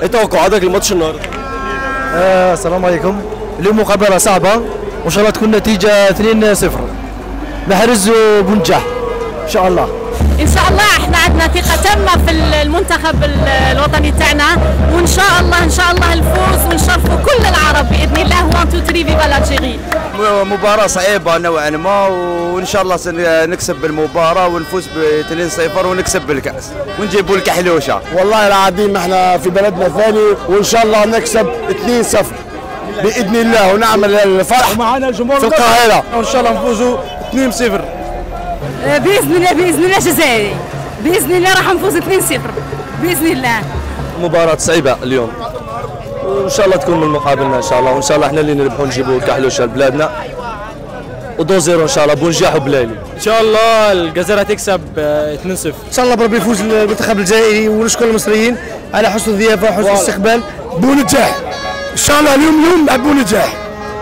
توقعاتك لماتش النهارده؟ السلام عليكم. اليوم مقابلة صعبة وإن شاء الله تكون نتيجة 2-0 محرز وبنجاح إن شاء الله. ان شاء الله احنا عندنا ثقه تامه في المنتخب الوطني تاعنا، وان شاء الله الفوز ونشرفوا كل العرب باذن الله. 1 2 3 فيفا الجيري. مباراه صعيبه نوعا ما، وان شاء الله سنكسب المباراه ونفوز ب 2-0 ونكسب بالكاس ونجيبوا الكحلوشه. والله العظيم احنا في بلدنا ثاني، وان شاء الله نكسب 2-0 باذن الله ونعمل الفرح معنا الجمهور في القاهره، وإن شاء الله نفوزوا 2-0 باذن الله جزائري، باذن الله راح نفوز 2-0 باذن الله. مباراة صعيبة اليوم وإن شاء الله تكون من مقابلنا إن شاء الله، وإن شاء الله احنا اللي نربحوا نجيبوا الكحلوشة لبلادنا و2-0 إن شاء الله بنجاح وبلالي. إن شاء الله الجزائر هتكسب 2-0 إن شاء الله. بربي يفوز المنتخب الجزائري، ونشكر المصريين على حسن الضيافة وحسن الاستقبال. بونجاح ان شاء الله. اليوم نلعب بونجاح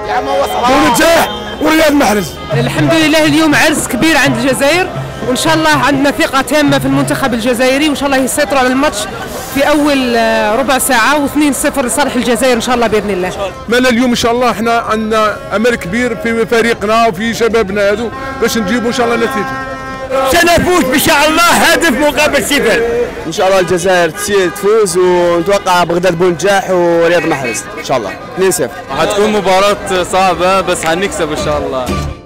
ورياض محرز. الحمد لله اليوم عرس كبير عند الجزائر، وان شاء الله عندنا ثقه تامه في المنتخب الجزائري، وان شاء الله يسيطروا على الماتش في اول ربع ساعه، و2-0 لصالح الجزائر ان شاء الله باذن الله. مالا اليوم ان شاء الله احنا عندنا امل كبير في فريقنا وفي شبابنا هذو باش نجيبوا ان شاء الله نتيجه. سنفوز ان شاء الله هدف مقابل 0. إن شاء الله الجزائر تفوز، ونتوقع بغداد بنجاح ورياض محرز إن شاء الله 2-0. هتكون مباراة صعبة بس هنكسب إن شاء الله.